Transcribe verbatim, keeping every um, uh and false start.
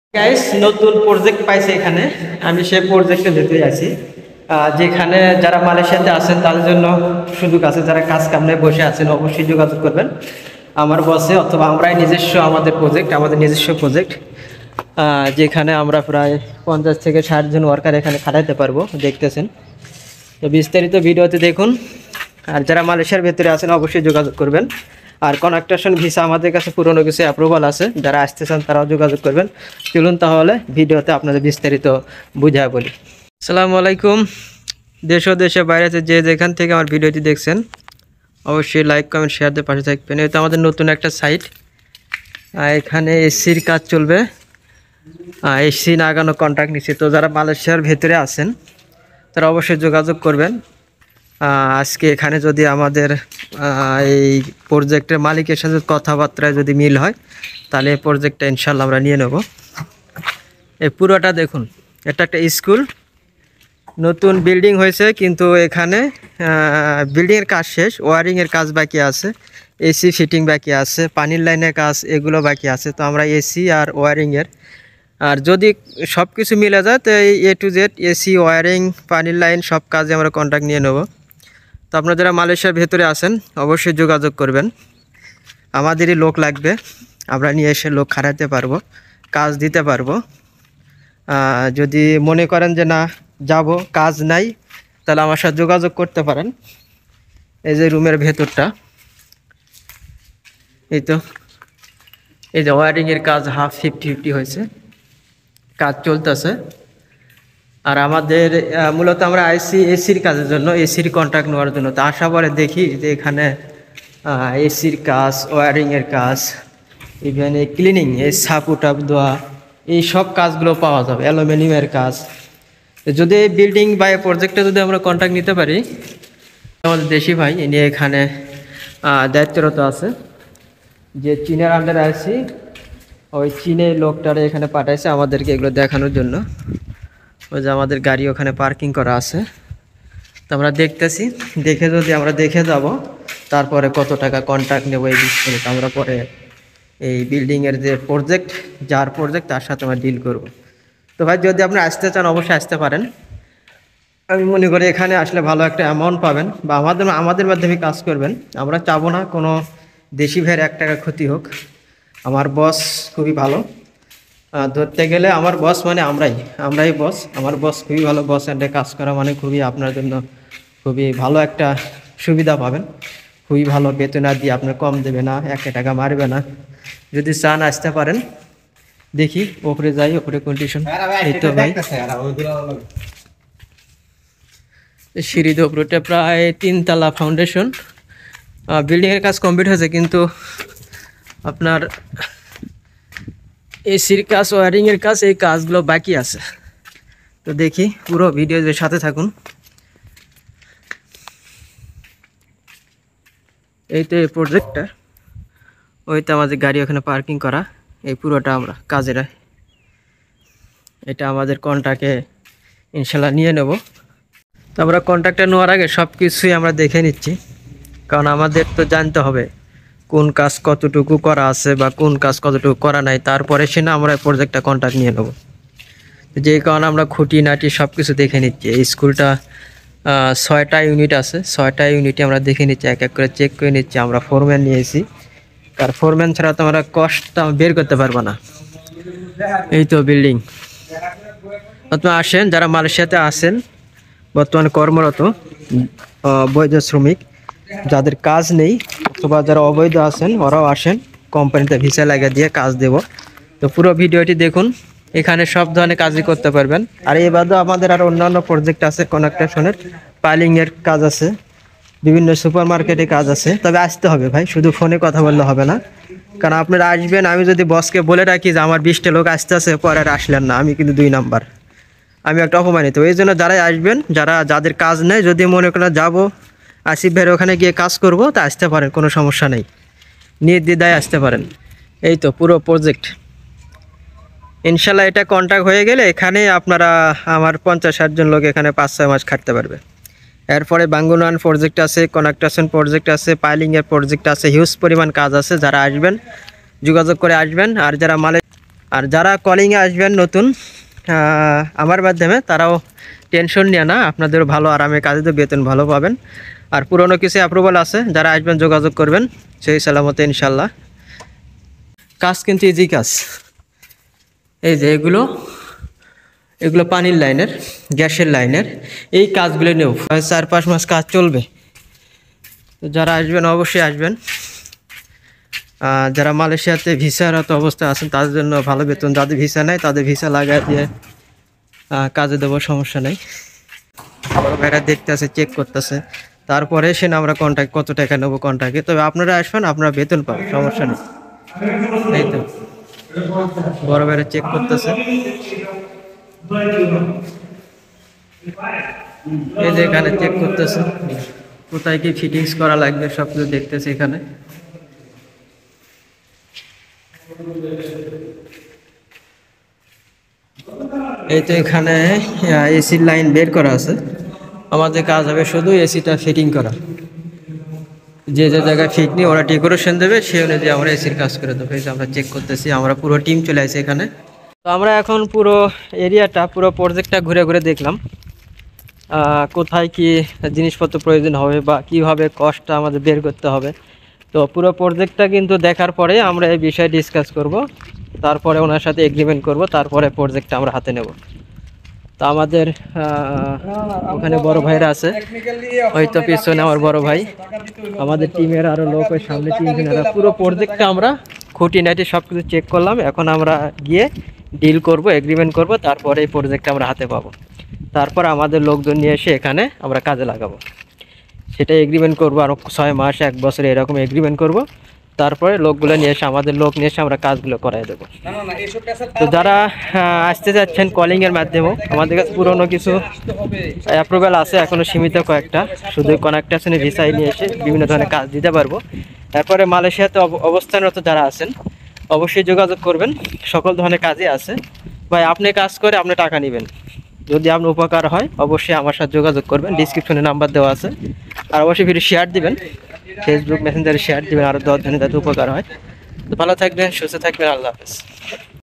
Guys নতুন project পাইছে এখানে আমি সেই প্রজেক্টে যেতে আছি যেখানে যারা মালয়েশিয়াতে আছেন তাদের জন্য সুযোগ আছে। যারা কাজ কামে বসে আছেন অবশ্যই যোগাযোগ করবেন আমার বসে, অথবা আমরাই নিজস্ব আমাদের প্রজেক্ট আমাদের নিজস্ব প্রজেক্ট যেখানে আমরা প্রায় পঞ্চাশ থেকে ষাট জন ওয়ার্কার এখানে খাটাইতে পারবো। দেখতেছেন তো বিস্তারিত ভিডিওতে দেখুন। আর যারা মালয়েশিয়ার ভেতরে আছেন অবশ্যই যোগাযোগ করবেন। আর কনস্ট্রাকশন ভিসা আমাদের কাছে পুরনো কিছু অ্যাপ্রুভাল আছে, যারা আসতে চান তারাও যোগাযোগ করবেন। চলুন তাহলে ভিডিওতে আপনাদের বিস্তারিত বুঝায় বলি। আসসালামু আলাইকুম। দেশ ও দেশের বাইরে যে যেখান থেকে আমার ভিডিওটি দেখছেন অবশ্যই লাইক কমেন্ট শেয়ার দিয়ে পাশে থাকবেন। এটা আমাদের নতুন একটা সাইট, এখানে এসির কাজ চলবে। এসি লাগানো কন্ট্রাক্ট নিচ্ছে। তো যারা মালয়েশিয়ার ভেতরে আছেন তারা অবশ্যই যোগাযোগ করবেন। আজকে এখানে যদি আমাদের এই প্রজেক্টের মালিকের সাথে কথাবার্তায় যদি মিল হয় তাহলে এই প্রজেক্টটা ইনশাল্লাহ আমরা নিয়ে নেব। এই পুরোটা দেখুন, এটা একটা স্কুল, নতুন বিল্ডিং হয়েছে কিন্তু এখানে বিল্ডিংয়ের কাজ শেষ, ওয়ারিংয়ের কাজ বাকি আছে, এসি ফিটিং বাকি আছে, পানির লাইনের কাজ এগুলো বাকি আছে। তো আমরা এসি আর ওয়ারিংয়ের, আর যদি সব কিছু মিলে যায় তো এই A to Z AC wiring পানির লাইন সব কাজে আমরা কন্ট্রাক্ট নিয়ে নেব। তো আপনারা যারা মালয়েশিয়ার ভেতরে আছেন অবশ্যই যোগাযোগ করবেন। আমাদেরই লোক লাগবে, আমরা নিয়ে এসে লোক খাটাতে পারবো, কাজ দিতে পারবো। যদি মনে করেন যে না যাব কাজ নাই তাহলে আমার সাথে যোগাযোগ করতে পারেন। এই যে রুমের ভেতরটা, এই তো এই যে ওয়ারিংয়ের কাজ হাফ ফিফটি ফিফটি হয়েছে, কাজ চলতেছে। আর আমাদের মূলত আমরা আইসি এসির কাজের জন্য, এসির কন্ট্রাক্ট নেওয়ার জন্য। তো আশা পরে দেখি যে এখানে এসির কাজ, ওয়ারিংয়ের কাজ, ইভেন এই ক্লিনিং, এই সাপু টাপ দেওয়া, এই সব কাজগুলো পাওয়া যাবে, অ্যালুমিনিয়ামের কাজ। যদি এই বিল্ডিং বা এই প্রজেক্টে যদি আমরা কন্ট্রাক্ট নিতে পারি, আমাদের দেশি ভাই ইনি এখানে দায়িত্বরত আছে, যে চীনের আন্ডারে আছি ওই চীনের লোকটারে এখানে পাঠাইছে আমাদেরকে এগুলো দেখানোর জন্য। ওই যে আমাদের গাড়ি ওখানে পার্কিং করা আছে। তো আমরা দেখতেছি, দেখে যদি আমরা দেখে যাব তারপরে কত টাকা কন্ট্রাক্ট নেবো এই বিষয়ে আমরা পরে এই বিল্ডিংয়ের যে প্রজেক্ট, যার প্রজেক্ট তার সাথে আমরা ডিল করব। তো ভাই যদি আপনি আসতে চান অবশ্যই আসতে পারেন। আমি মনে করি এখানে আসলে ভালো একটা অ্যামাউন্ট পাবেন, বা আমাদের আমাদের মাধ্যমে কাজ করবেন। আমরা চাবো না কোনো দেশি ভাইয়ের এক টাকা ক্ষতি হোক। আমার বস খুবই ভালো, ধরতে গেলে আমার বস মানে আমরাই আমরাই বস। আমার বস খুবই ভালো, বস অ্যান্ডে কাজ করা মানে খুবই আপনার জন্য খুবই ভালো একটা সুবিধা পাবেন। খুবই ভালো বেতন দিয়ে আপনার কম দেবে না, একটা টাকা মারবে না। যদি চান আসতে পারেন। দেখি ওপরে যাই, ওপরে কন্ডিশন এই তো ভাই সিঁড়ি ওপরটা প্রায় তিনতলা ফাউন্ডেশন। বিল্ডিংয়ের কাজ কমপ্লিট হয়েছে কিন্তু আপনার এসির কাজ, ওয়ারিংয়ের কাজ, এই কাজগুলো বাকি আছে। তো দেখি পুরো ভিডিও সাথে থাকুন। এই তো এই প্রজেক্টটা, ওই তো আমাদের গাড়ি ওখানে পার্কিং করা, এই পুরোটা আমরা কাজের, এটা আমাদের কন্ট্রাক্টে ইনশাল্লাহ নিয়ে নেব। তো আমরা কন্ট্রাক্টে নেওয়ার আগে সব কিছুই আমরা দেখে নিচ্ছি, কারণ আমাদের তো জানতে হবে কোন কাজ কতটুকু করা আছে বা কোন কাজ কতটুকু করা নাই, তারপরে সে না আমরা প্রজেক্টটা কন্ট্রাক্ট নিয়ে নেব। যে কারণে আমরা খুঁটিনাটি সব কিছু দেখে নিচ্ছি। এই স্কুলটা ছয়টা ইউনিট আছে, ছয়টা ইউনিটে আমরা দেখে নিচ্ছি, এক এক করে চেক করে নিচ্ছি। আমরা ফোরম্যান নিয়েছি, আর ফোরম্যান ছাড়া তো আমরা কস্টটা বের করতে পারবো না। এই তো বিল্ডিং। আপনারা আসেন, যারা মালয়েশিয়াতে আসেন বর্তমানে কর্মরত বৈধ শ্রমিক, যাদের কাজ নেই অথবা যারা অবৈধ আছেন ওরাও আসেন, কোম্পানিতে ভিসা লাগিয়ে দিয়ে কাজ দেব। তো পুরো ভিডিওটি দেখুন, এখানে সব ধরনের কাজই করতে পারবেন। আর এই বাদেও আমাদের আর অন্যান্য প্রজেক্ট আছে, কনস্ট্রাকশনের পাইলিংয়ের কাজ আছে, বিভিন্ন সুপার মার্কেটে কাজ আছে। তবে আসতে হবে ভাই, শুধু ফোনে কথা বললে হবে না, কারণ আপনারা আসবেন। আমি যদি বসকে বলে রাখি যে আমার বিশটা লোক আসতে আছে, পরে আর আসলেন না, আমি কিন্তু দুই নাম্বার, আমি একটা অপমানিত। এই জন্য যারাই আসবেন, যারা যাদের কাজ নেই, যদি মনে করেন যাবো আসিফ ভাইয়ের ওখানে গিয়ে কাজ করব, তা আসতে পারেন, কোনো সমস্যা নেই, নির্দ্বিধায় আসতে পারেন। এই তো পুরো প্রজেক্ট ইনশাল্লাহ এটা কন্ট্রাক্ট হয়ে গেলে এখানে আপনারা আমার পঞ্চাশ ষাট জন লোক এখানে পাঁচ ছয় মাস খাটতে পারবে। এরপরে বাঙ্গুনান প্রজেক্ট আছে, কনস্ট্রাকশন প্রজেক্ট আছে, পাইলিংয়ের প্রজেক্ট আছে, হিউজ পরিমাণ কাজ আছে। যারা আসবেন যোগাযোগ করে আসবেন। আর যারা মালে আর যারা কলিংয়ে আসবেন নতুন আহ, আমার মাধ্যমে, তারাও টেনশন নিয়ে না, আপনাদেরও ভালো আরামে কাজে তো বেতন ভালো পাবেন। আর পুরনো কিছু অ্যাপ্রুভাল আছে, যারা আসবেন যোগাযোগ করবেন সেই সালামতে ইনশাল্লাহ। কাজ কিন্তু ইজি কাজ। এই যে এগুলো এগুলো পানির লাইনের, গ্যাসের লাইনের, এই কাজগুলো নেব চার পাঁচ মাস কাজ চলবে। তো যারা আসবেন অবশ্যই আসবেন। যারা মালয়েশিয়াতে ভিসারত অবস্থায় আছেন তাদের জন্য ভালো বেতন, যাদের ভিসা নেই তাদের ভিসা লাগাই দিয়ে কাজে দেবো, সমস্যা নেই। বড় ভাইরা দেখতেছে, চেক করতেছে, তারপরে এসে আমরা কন্ট্যাক্ট কত টাকা নেবো কন্ট্যাক্টে। তবে আপনারা আসবেন, আপনারা বেতন পাবেন, সমস্যা নেই। এই তো বড় ভাইরা চেক করতেছে, এই যে এখানে চেক করতেছে কোথায় কি ফিটিংস করা লাগবে, সব কিছু দেখতেছে এখানে। এই তো এখানে এসির লাইন বের করা আছে, আমাদের কাজ হবে শুধু এসিটা ফিটিং করা। যে যে জায়গায় ফিট নিয়ে ওরা ডেকোরেশন দেবে, সেই অনুযায়ী আমরা এসির কাজ করে দেবো। এই যে আমরা চেক করতেছি, আমরা পুরো টিম চলে আসছি এখানে। তো আমরা এখন পুরো এরিয়াটা, পুরো প্রজেক্টটা ঘুরে ঘুরে দেখলাম কোথায় কি জিনিসপত্র প্রয়োজন হবে বা কিভাবে কস্টটা আমাদের বের করতে হবে। তো পুরো প্রজেক্টটা কিন্তু দেখার পরে আমরা এই বিষয়ে ডিসকাস করব, তারপরে ওনার সাথে এগ্রিমেন্ট করব, তারপরে প্রজেক্টটা আমরা হাতে নেব। তো আমাদের ওখানে বড় ভাইরা আছে, হয়তো পিছনে আমার বড় ভাই, আমাদের টিমের আরও লোক ওই সামনে তিনজনেরা। পুরো প্রজেক্টটা আমরা খুঁটিনাটি সব কিছু চেক করলাম। এখন আমরা গিয়ে ডিল করব, এগ্রিমেন্ট করব, তারপরে এই প্রজেক্টটা আমরা হাতে পাবো। তারপর আমাদের লোকজন নিয়ে এসে এখানে আমরা কাজে লাগাবো, সেটা এগ্রিমেন্ট করবো। আরও ছয় মাস এক বছর এরকম এগ্রিমেন্ট করব, তারপরে লোকগুলো নিয়ে এসে, আমাদের লোক নিয়ে এসে আমরা কাজগুলো করাই দেবো। তো যারা আসতে যাচ্ছেন কলিংয়ের মাধ্যমেও, আমাদের কাছে পুরনো কিছু অ্যাপ্রুভাল আছে এখনও সীমিত কয়েকটা, শুধু কনেক্টেশনে ভিসায় নিয়ে এসে বিভিন্ন ধরনের কাজ দিতে পারবো। তারপরে মালয়েশিয়াতে অবস্থানরত যারা আছেন অবশ্যই যোগাযোগ করবেন, সকল ধরনের কাজই আছে। ভাই আপনি কাজ করে আপনি টাকা নেবেন, যদি আপনার উপকার হয় অবশ্যই আমার সাথে যোগাযোগ করবেন, ডিসক্রিপশনে নাম্বার দেওয়া আছে। আর অবশ্যই ভিডিও শেয়ার দিবেন, ফেসবুক মেসেঞ্জারে শেয়ার দিবেন, আরও দশ জনের যাতে উপকার হয়। তো ভালো থাকবেন, সুস্থ থাকবেন, আল্লাহ হাফেজ।